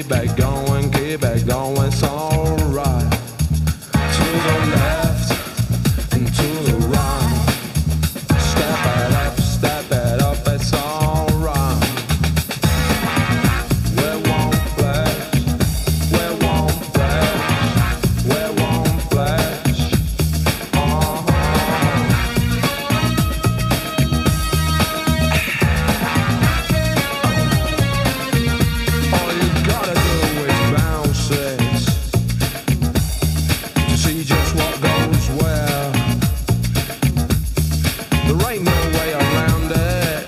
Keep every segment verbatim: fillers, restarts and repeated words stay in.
keep it going, keep it going, it's alright. To the left and to the right. Step it up, step it up, it's alright. We won't flash, we won't flash, we won't flash. Uh-huh. All you gotta do is bounce it to see just what goes where. There ain't no way around it,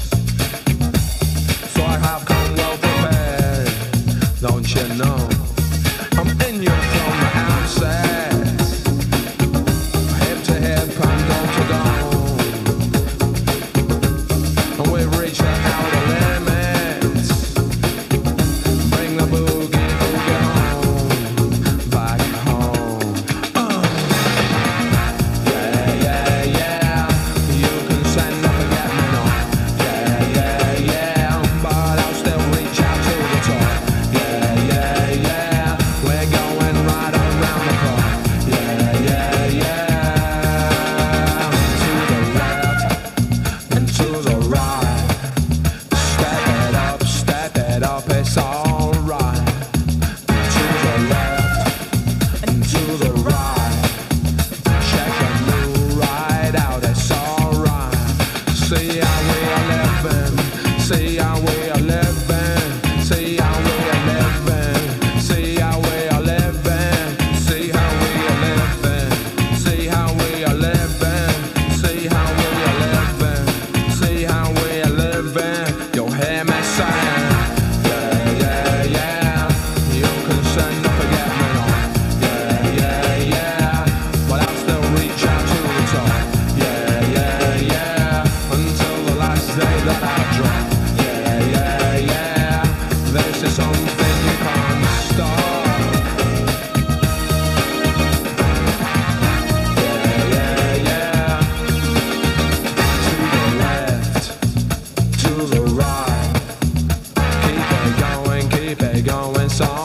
so I have come well prepared, don't you know? I'm in you from the outset, hip to hip and dome to dome, and we've reached the outer limits. Bring the boogie boogie home, back home. Uh. Yeah, yeah, yeah. You can send up and get me on. Yeah, yeah, yeah. But I'll still reach out to the top. Yeah, yeah, yeah. We're going right around the clock. Yeah, yeah, yeah. To the left and to the right. Step it up, step it up, it's alright. To the left and to the right. Check and move right out, it's alright. See how we are living, see how we are living, see how we are living, see how we are living, see how we are living, see how we are living, see how we are living, see how we are living. You'll hear me saying, yeah, yeah, yeah. You can send up and get me on. Yeah, yeah, yeah. But I'll still reach out to the top. Yeah, yeah, yeah. Until the last day that I drop. Yeah, yeah, yeah. This is something you can't stop. Yeah, yeah, yeah. To the left, to the right. Keep it going, keep it going, so